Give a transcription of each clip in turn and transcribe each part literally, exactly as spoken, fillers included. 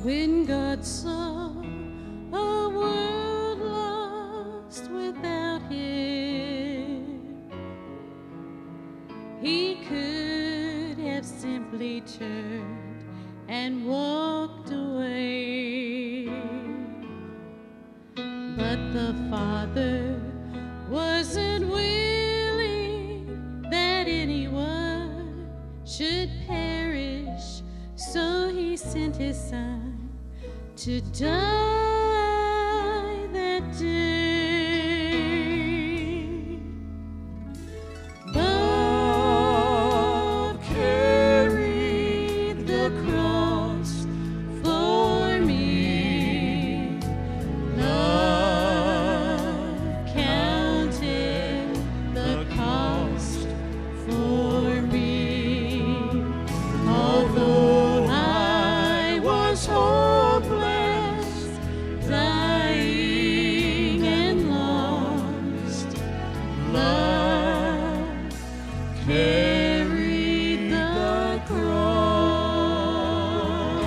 When God saw a world lost without Him, He could have simply turned and walked away. But the Father wasn't willing that anyone should perish, so He sent His Son to die that day. Love carried the cross for me. Love counted the cost for me. Although I was hopeless, dying and lost, love carried the cross.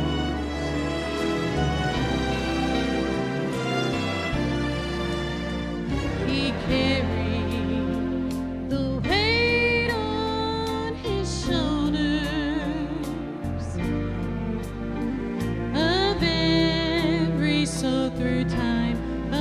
He carried the weight on His shoulders of every soul through time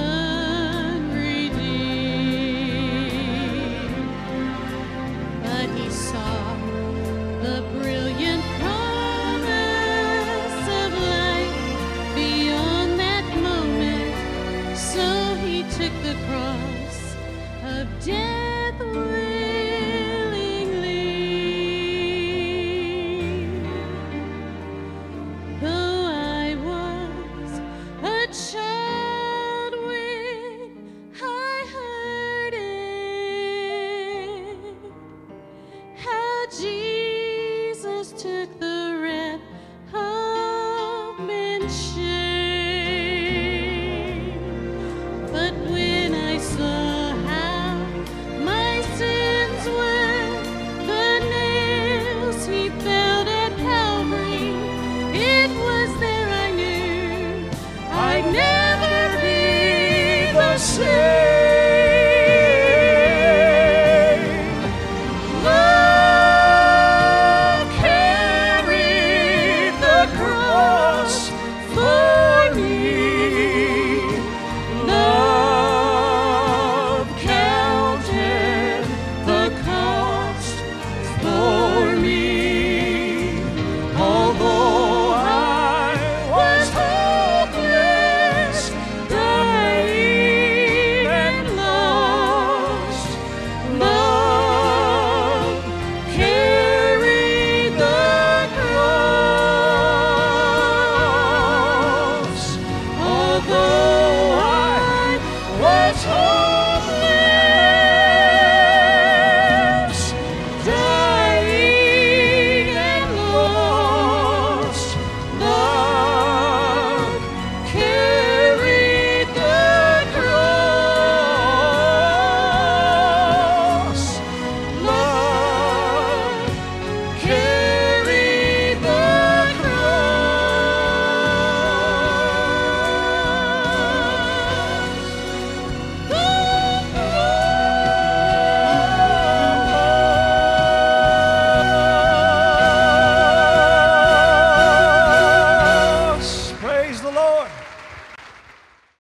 unredeemed. But He saw the brilliant promise of life beyond that moment, so He took the cross of death with